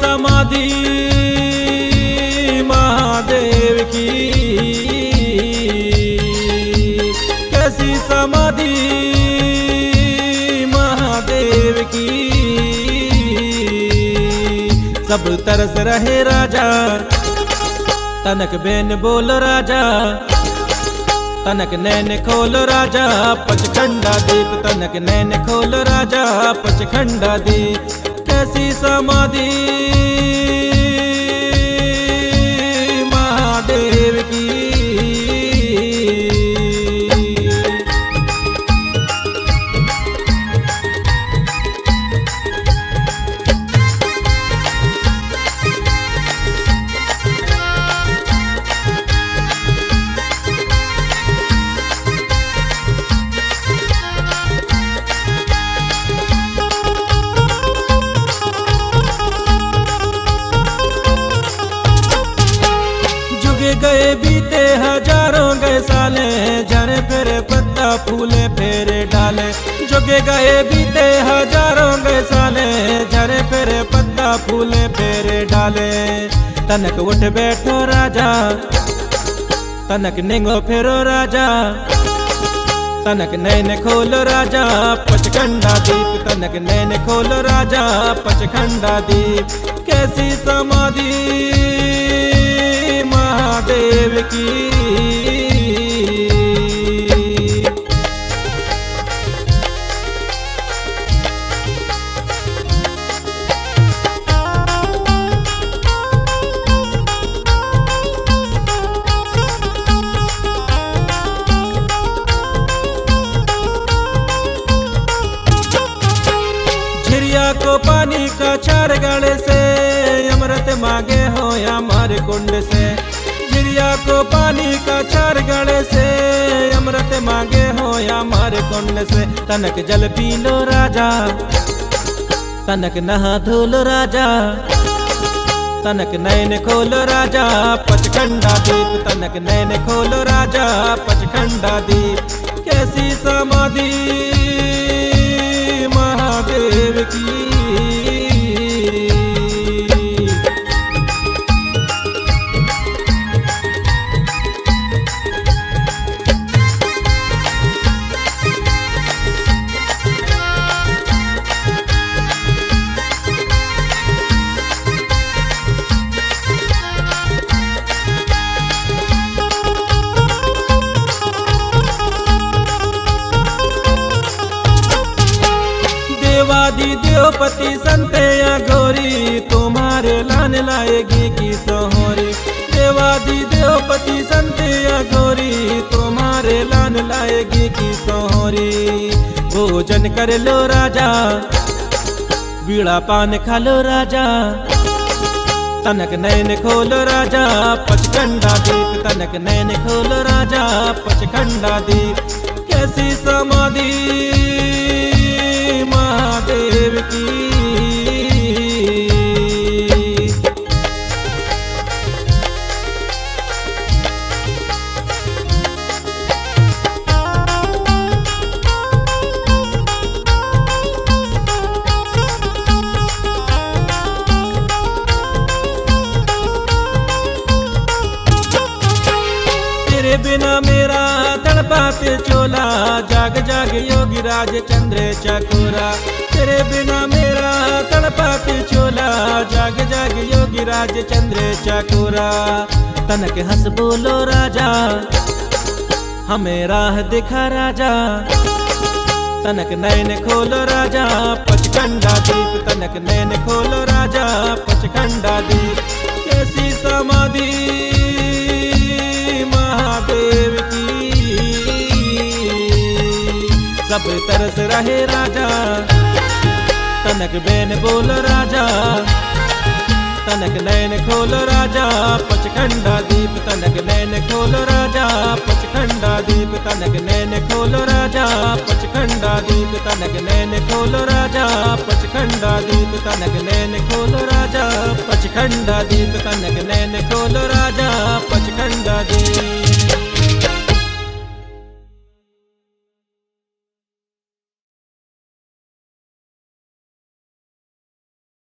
समाधि महादेव की, कैसी समाधि महादेव की। सब तरस रहे राजा, तनक बेन बोलो राजा, तनक नैन खोलो राजा पचखंडा दीप, तनक नैन खोलो राजा पचखंडा दीप। कैसी समाधि महादेव की। गए बीते हजारों गए साले, झरे फेरे पत्ता फूले फेरे डाले। जोगे गए बीते हजारों गए साले, झरे फेरे पत्ता फूले फेरे डाले। तनक उठ बैठो राजा, तनक निंगो फेरो राजा, तनक नैन खोलो राजा पचखंडा दीप, तनक नैन खोलो राजा पचखंडा दीप। कैसी समाधि महादेव की। झिरिया को पानी का चार गड़े से, अमृत मांगे हो या मारे कुंड से। झिरिया को पानी का चार गड़े से, अमृत मांगे हो या मारे कुंड से। तनक जल पी लो राजा, तनक नहा धो लो राजा, तनक नैन खोलो राजा पचखंडा दीप, तनक नैन खोलो राजा पचखंडा दीप। कैसी समाधि महादेव की। देवादि देवपति संत या गौरी, तुम्हारे लाने लाएगी की सोहरी। देवादि देवपति संत या गौरी, तुम्हारे लाने लाएगी की सोहरी। भोजन कर लो राजा, बीड़ा पान खा लो राजा, तनक नैन खोलो राजा पचखंडा दीप, तनक नैन खोलो राजा पचखंडा दीप। कैसी समाधि महादेव की। तेरे बिना मेरा तड़पाते चोला, जाग जाग योगी राज चंद्र चकोरा। तेरे बिना मेरा तड़पाते चोला, जाग जाग योगी राज चंद्र चकोरा। तनक हंस बोलो राजा, हमें राह दिखा राजा, तनक नैन खोलो राजा पचखंडा दीप, तनक नैन खोलो राजा पचखंडा दीप। कैसी समाधि महादेव की। सब तरस रहे राजा, तनक बेन बोलो राजा, तनक नैन खोलो राजा पचखंडा दीप, तनक नैन खोलो राजा पचखंडा दीप, तनक नैन खोलो राजा पचखंडा दीप, तनक नैन खोलो राजा पचखंडा दीप, तनक नैन खोलो राजा पचखंडा दीप, तनक नैन खोलो राजा पचखंडा दीप।